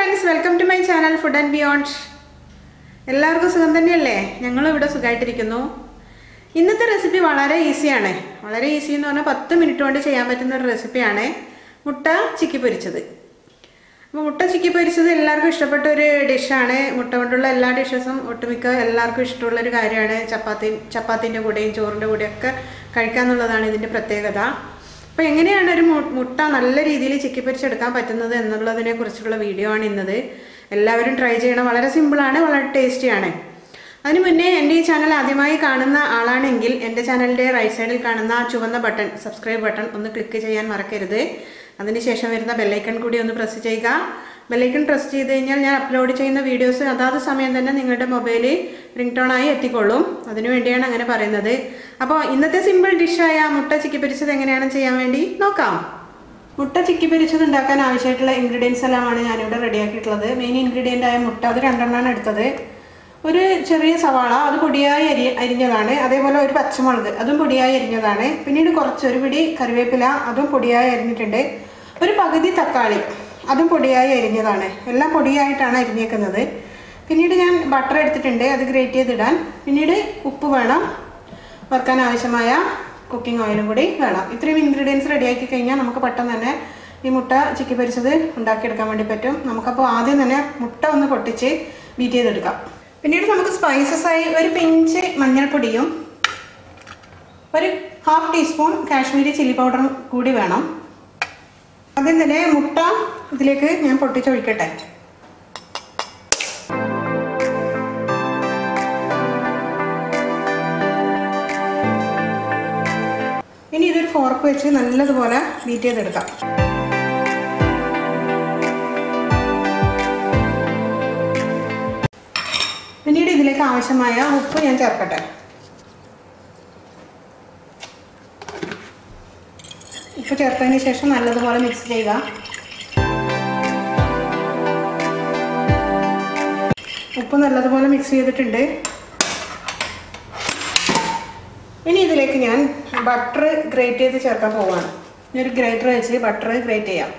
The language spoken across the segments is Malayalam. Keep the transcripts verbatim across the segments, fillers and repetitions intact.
friends, welcome to my channel Food and Beyond. എല്ലാവർക്കും സുഖം തന്നെയല്ലേ? ഞങ്ങൾ ഇവിടെ സുഖമായിട്ടിരിക്കുന്നു. ഇന്നത്തെ റെസിപ്പി വളരെ ഈസിയാണ്. വളരെ ഈസി എന്ന് പറഞ്ഞാൽ പത്ത് മിനിറ്റ് കൊണ്ട് ചെയ്യാൻ പറ്റുന്ന ഒരു റെസിപ്പിയാണ് മുട്ട ചിക്കി പൊരിച്ചത്. അപ്പോൾ മുട്ട ചിക്കി പൊരിച്ചത് എല്ലാവർക്കും ഇഷ്ടപ്പെട്ട ഒരു ഡിഷാണ്. മുട്ട കൊണ്ടുള്ള എല്ലാ ഡിഷസും ഒട്ടുമിക്ക എല്ലാവർക്കും ഇഷ്ടമുള്ള ഒരു കാര്യമാണ്. ചപ്പാത്തി ചപ്പാത്തിൻ്റെ കൂടെയും ചോറിൻ്റെ കൂടെയൊക്കെ കഴിക്കാന്നുള്ളതാണ് ഇതിൻ്റെ പ്രത്യേകത. അപ്പോൾ എങ്ങനെയാണ് ഒരു മുട്ട നല്ല രീതിയിൽ ചിക്കി പൊരിച്ചെടുക്കാൻ പറ്റുന്നത് എന്നുള്ളതിനെ കുറിച്ചുള്ള വീഡിയോ ആണ് ഇന്നത്. എല്ലാവരും ട്രൈ ചെയ്യണം. വളരെ സിമ്പിളാണ്, വളരെ ടേസ്റ്റിയാണ്. അതിന് മുന്നേ എൻ്റെ ഈ ചാനൽ ആദ്യമായി കാണുന്ന ആളാണെങ്കിൽ എൻ്റെ ചാനലിൻ്റെ റൈറ്റ് സൈഡിൽ കാണുന്ന ചുവന്ന ബട്ടൺ, സബ്സ്ക്രൈബ് ബട്ടൺ ഒന്ന് ക്ലിക്ക് ചെയ്യാൻ മറക്കരുത്. അതിനുശേഷം വരുന്ന ബെല്ലൈക്കൺ കൂടി ഒന്ന് പ്രസ് ചെയ്യുക. ബെല്ലൈക്കൺ പ്രസ് ചെയ്ത് കഴിഞ്ഞാൽ ഞാൻ അപ്ലോഡ് ചെയ്യുന്ന വീഡിയോസ് അതാത് സമയം തന്നെ നിങ്ങളുടെ മൊബൈലിൽ റിംഗ് ടോണായി എത്തിക്കൊള്ളും. അതിനു വേണ്ടിയാണ് അങ്ങനെ പറയുന്നത്. അപ്പോൾ ഇന്നത്തെ സിമ്പിൾ ഡിഷായ മുട്ട ചിക്കി പൊരിച്ചത് എങ്ങനെയാണ് ചെയ്യാൻ വേണ്ടി നോക്കാം. മുട്ട ചിക്കി പൊരിച്ചത് ഉണ്ടാക്കാൻ ആവശ്യമായിട്ടുള്ള ഇൻഗ്രീഡിയൻസ് എല്ലാമാണ് ഞാനിവിടെ റെഡിയാക്കിയിട്ടുള്ളത്. മെയിൻ ഇൻഗ്രീഡിയൻ്റ് ആയ മുട്ട, അത് രണ്ടെണ്ണമാണ് എടുത്തത്. ഒരു ചെറിയ സവാള, അത് പൊടിയായി അരി അരിഞ്ഞതാണ്. അതേപോലെ ഒരു പച്ചമുളക്, അതും പൊടിയായി അരിഞ്ഞതാണ്. പിന്നീട് കുറച്ച് ഒരു പിടി കറിവേപ്പില, അതും പൊടിയായി അരിഞ്ഞിട്ടുണ്ട്. ഒരു പകുതി തക്കാളി, അതും പൊടിയായി അരിഞ്ഞതാണ്. എല്ലാം പൊടിയായിട്ടാണ് അരിഞ്ഞേക്കുന്നത്. പിന്നീട് ഞാൻ ബട്ടർ എടുത്തിട്ടുണ്ട്, അത് ഗ്രേറ്റ് ചെയ്തിടാൻ. പിന്നീട് ഉപ്പ് വേണം, വറുക്കാൻ ആവശ്യമായ കുക്കിംഗ് ഓയിലും കൂടി വേണം. ഇത്രയും ഇൻഗ്രീഡിയൻസ് റെഡിയാക്കി കഴിഞ്ഞാൽ നമുക്ക് പെട്ടെന്ന് തന്നെ ഈ മുട്ട ചിക്കി പൊരിച്ചത് ഉണ്ടാക്കിയെടുക്കാൻ വേണ്ടി പറ്റും. നമുക്കപ്പോൾ ആദ്യം തന്നെ മുട്ട ഒന്ന് പൊട്ടിച്ച് ബീറ്റ് ചെയ്തെടുക്കാം. പിന്നീട് നമുക്ക് സ്പൈസസായി ഒരു പിഞ്ച് മഞ്ഞൾപ്പൊടിയും ഒരു ഹാഫ് ടീസ്പൂൺ കാശ്മീരി ചില്ലി പൗഡറും കൂടി വേണം. ആദ്യം തന്നെ മുട്ട ഇതിലേക്ക് ഞാൻ പൊട്ടിച്ചൊഴിക്കട്ടെ. ഇനി ഇതൊരു ഫോർക്ക് വെച്ച് നല്ലതുപോലെ ബീറ്റ് ചെയ്തെടുക്കാം. പിന്നീട് ഇതിലേക്ക് ആവശ്യമായ ഉപ്പ് ഞാൻ ചേർക്കട്ടെ. ഉപ്പ് ചേർത്തതിന് ശേഷം നല്ലതുപോലെ മിക്സ് ചെയ്യുക. ഉപ്പ് നല്ലതുപോലെ മിക്സ് ചെയ്തിട്ടുണ്ട്. ഇനി ഇതിലേക്ക് ഞാൻ ബട്ടർ ഗ്രേറ്റ് ചെയ്ത് ചേർക്കാൻ പോവുകയാണ്. ഇനി ഒരു ഗ്രേറ്റർ വെച്ച് ബട്ടർ ഗ്രേറ്റ് ചെയ്യാം.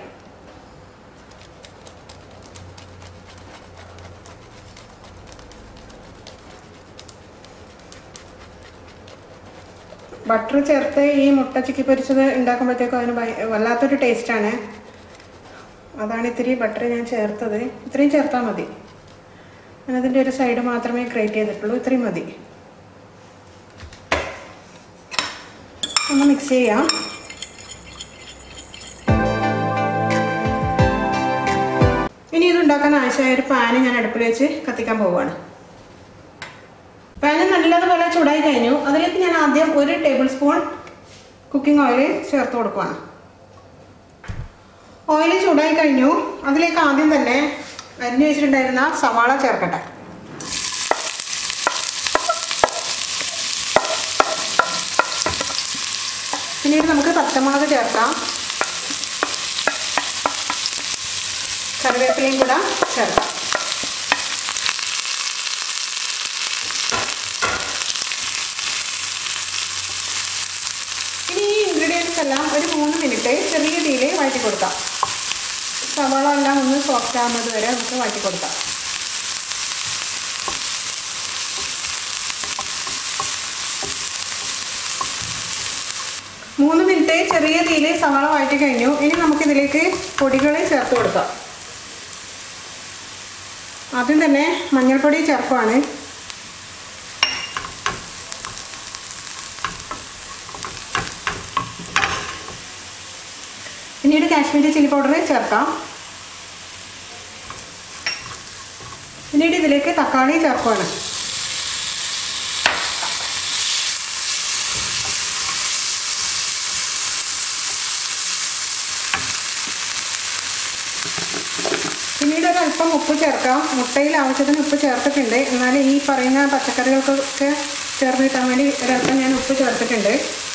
ബട്ടർ ചേർത്ത് ഈ മുട്ട ചിക്കി പൊരിച്ചത് ഉണ്ടാക്കുമ്പോഴത്തേക്കും അതിന് വല്ലാത്തൊരു ടേസ്റ്റാണ്. അതാണ് ഇത്തിരി ബട്ടർ ഞാൻ ചേർത്തത്. ഇത്രയും ചേർത്താൽ മതി. ഞാനതിൻ്റെ ഒരു സൈഡ് മാത്രമേ ഗ്രേറ്റ് ചെയ്തിട്ടുള്ളൂ. ഇത്രയും മതി. ഒന്ന് മിക്സ് ചെയ്യാം. ഇനി ഇതുണ്ടാക്കാൻ ആവശ്യമായ ഒരു പാന് ഞാൻ അടുപ്പിൽ വെച്ച് കത്തിക്കാൻ പോവുകയാണ്. പാന് നല്ലതുപോലെ ചൂടായി കഴിഞ്ഞു. അതിലേക്ക് ഞാൻ ആദ്യം ഒരു ടേബിൾ സ്പൂൺ കുക്കിംഗ് ഓയിൽ ചേർത്ത് കൊടുക്കുകയാണ്. ഓയിൽ ചൂടായി കഴിഞ്ഞു. അതിലേക്ക് ആദ്യം തന്നെ അരിഞ്ഞു വെച്ചിട്ടുണ്ടായിരുന്ന സവാള ചേർക്കട്ടെ. പിന്നീട് നമുക്ക് പച്ചമുളക് ചേർക്കാം. കറിവേപ്പിലയും കൂടെ ചേർക്കാം. ഇനി ഈ ഇൻഗ്രീഡിയൻസ് എല്ലാം ഒരു മൂന്ന് മിനിറ്റ് ചെറിയ തീയിൽ വഴറ്റി കൊടുക്കാം. സവാള എല്ലാം ഒന്ന് സോഫ്റ്റ് ആകുന്നത് വരെ നമുക്ക് വഴറ്റി കൊടുക്കാം. മൂന്ന് മിനിറ്റ് ചെറിയ തീയിൽ സവാള വഴറ്റി കഴിഞ്ഞു. ഇനി നമുക്കിതിലേക്ക് പൊടികൾ ചേർത്ത് കൊടുക്കാം. ആദ്യം തന്നെ മഞ്ഞൾപ്പൊടി ചേർക്കുവാണ്. പിന്നീട് കാശ്മീരി ചില്ലി പൗഡർ ചേർക്കാം. പിന്നീട് ഇതിലേക്ക് തക്കാളി ചേർക്കുവാണ്. പിന്നീട് ഒരല്പം ഉപ്പ് ചേർക്കാം. മുട്ടയിൽ ആവശ്യത്തിന് ഉപ്പ് ചേർത്തിട്ടുണ്ട്. എന്നാൽ ഈ പറയുന്ന പച്ചക്കറികൾക്കൊക്കെ ചേർത്ത് കിട്ടാൻ വേണ്ടി ഒരല്പം ഞാൻ ഉപ്പ് ചേർത്തിട്ടുണ്ട്.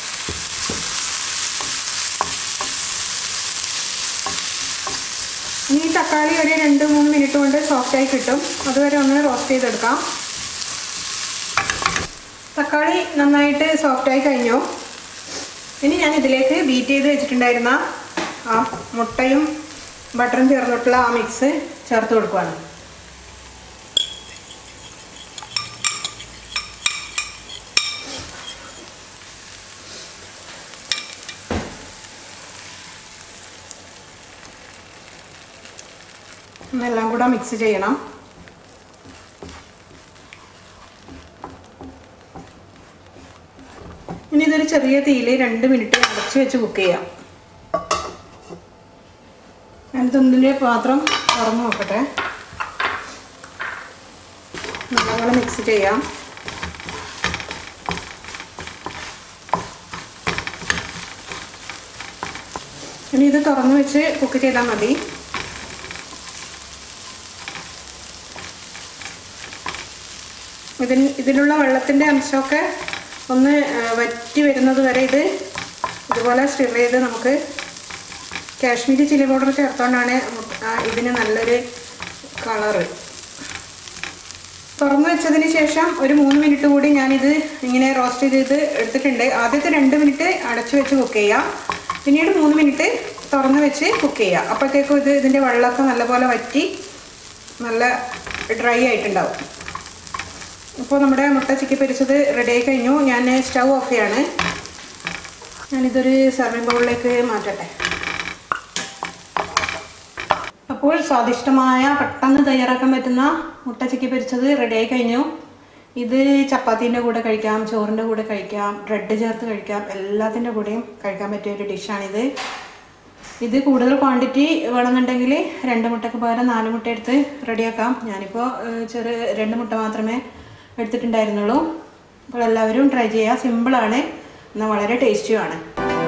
ഇനി ഈ തക്കാളി ഒരു രണ്ട് മൂന്ന് മിനിറ്റ് കൊണ്ട് സോഫ്റ്റായി കിട്ടും. അതുവരെ ഒന്ന് റോസ്റ്റ് ചെയ്തെടുക്കാം. തക്കാളി നന്നായിട്ട് സോഫ്റ്റായി കഴിഞ്ഞു. ഇനി ഞാൻ ഇതിലേക്ക് ബീറ്റ് ചെയ്ത് വെച്ചിട്ടുണ്ടായിരുന്ന ആ മുട്ടയും ബട്ടറും ചേർന്നിട്ടുള്ള ആ മിക്സ് ചേർത്ത് കൊടുക്കുകയാണ്. എല്ലാം കൂടെ മിക്സ് ചെയ്യണം. ഇനി ഇതൊരു ചെറിയ തീയിൽ രണ്ട് മിനിറ്റ് അടച്ചു വെച്ച് കുക്ക് ചെയ്യാം. ഞാനിതൊന്നിലെ പാത്രം തുറന്ന് നോക്കട്ടെ. നല്ലപോലെ മിക്സ് ചെയ്യാം. ഇനി ഇത് തുറന്ന് വെച്ച് കുക്ക് ചെയ്താൽ മതി. ഇതിന് ഇതിലുള്ള വെള്ളത്തിൻ്റെ അംശമൊക്കെ ഒന്ന് വറ്റി വരുന്നത് വരെ ഇത് ഇതുപോലെ സ്റ്റിർ ചെയ്ത് നമുക്ക് കാശ്മീരി ചില്ലി പൗഡർ ചേർത്തുകൊണ്ടാണ് ഇതിന് നല്ലൊരു കളറ്. തുറന്ന് വെച്ചതിന് ശേഷം ഒരു മൂന്ന് മിനിറ്റ് കൂടി ഞാനിത് ഇങ്ങനെ റോസ്റ്റ് ചെയ്ത് എടുത്തിട്ടുണ്ട്. ആദ്യത്തെ രണ്ട് മിനിറ്റ് അടച്ചു വെച്ച് കുക്ക് ചെയ്യാം, പിന്നീട് മൂന്ന് മിനിറ്റ് തുറന്ന് വെച്ച് കുക്ക് ചെയ്യാം. അപ്പോഴത്തേക്കും ഇത് ഇതിൻ്റെ വെള്ളമൊക്കെ നല്ലപോലെ വറ്റി നല്ല ഡ്രൈ ആയിട്ടുണ്ടാവും. അപ്പോൾ നമ്മുടെ മുട്ട ചിക്കി പൊരിച്ചത് റെഡി ആയി കഴിഞ്ഞു. ഞാൻ സ്റ്റൗ ഓഫ് ചെയ്യാണ്. ഞാനിതൊരു സർവിംഗ് ബൗളിലേക്ക് മാറ്റട്ടെ. അപ്പോൾ സ്വാദിഷ്ടമായ പെട്ടെന്ന് തയ്യാറാക്കാൻ പറ്റുന്ന മുട്ട ചിക്കി പൊരിച്ചത് റെഡി ആയി കഴിഞ്ഞു. ഇത് ചപ്പാത്തീൻ്റെ കൂടെ കഴിക്കാം, ചോറിൻ്റെ കൂടെ കഴിക്കാം, ബ്രെഡ് ചേർത്ത് കഴിക്കാം, എല്ലാത്തിൻ്റെ കൂടെയും കഴിക്കാൻ പറ്റിയ ഒരു ഡിഷാണിത്. ഇത് കൂടുതൽ ക്വാണ്ടിറ്റി വേണമെന്നുണ്ടെങ്കിൽ രണ്ട് മുട്ടയ്ക്ക് പകരം നാല് മുട്ട എടുത്ത് റെഡിയാക്കാം. ഞാനിപ്പോൾ ചെറിയ രണ്ട് മുട്ട മാത്രമേ എടുത്തിട്ടുണ്ടായിരുന്നുള്ളൂ. അപ്പോൾ എല്ലാവരും ട്രൈ ചെയ്യുക. സിമ്പിളാണ്, എന്നാൽ വളരെ ടേസ്റ്റിയുമാണ്.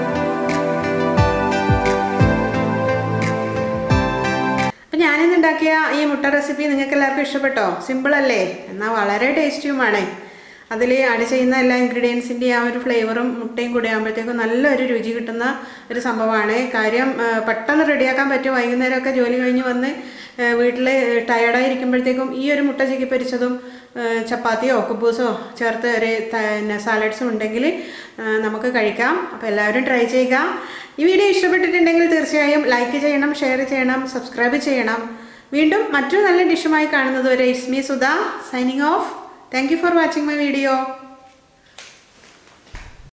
അപ്പം ഞാനിന്ന് ഉണ്ടാക്കിയ ഈ മുട്ട റെസിപ്പി നിങ്ങൾക്ക് എല്ലാവർക്കും ഇഷ്ടപ്പെട്ടോ? സിമ്പിളല്ലേ, എന്നാൽ വളരെ ടേസ്റ്റിയുമാണ്. അതിൽ ആഡ് ചെയ്യുന്ന എല്ലാ ഇൻഗ്രീഡിയൻസിൻ്റെയും ആ ഒരു ഫ്ലേവറും മുട്ടയും കൂടെ ആകുമ്പോഴത്തേക്കും നല്ലൊരു രുചി കിട്ടുന്ന ഒരു സംഭവമാണ്. കാര്യം പെട്ടെന്ന് റെഡിയാക്കാൻ പറ്റും. വൈകുന്നേരമൊക്കെ ജോലി കഴിഞ്ഞ് വന്ന് വീട്ടിൽ ടയർഡായിരിക്കുമ്പോഴത്തേക്കും ഈ ഒരു മുട്ട ചിക്കി പൊരിച്ചതും ചപ്പാത്തിയോ കുബൂസോ ചേർത്ത് ഒരു പിന്നെ സാലഡ്സും ഉണ്ടെങ്കിൽ നമുക്ക് കഴിക്കാം. അപ്പോൾ എല്ലാവരും ട്രൈ ചെയ്യുക. ഈ വീഡിയോ ഇഷ്ടപ്പെട്ടിട്ടുണ്ടെങ്കിൽ തീർച്ചയായും ലൈക്ക് ചെയ്യണം, ഷെയർ ചെയ്യണം, സബ്സ്ക്രൈബ് ചെയ്യണം. വീണ്ടും മറ്റൊരു നല്ല ഡിഷുമായി കാണുന്നത് വരെ it's me Sudha signing off. Thank you for watching my video.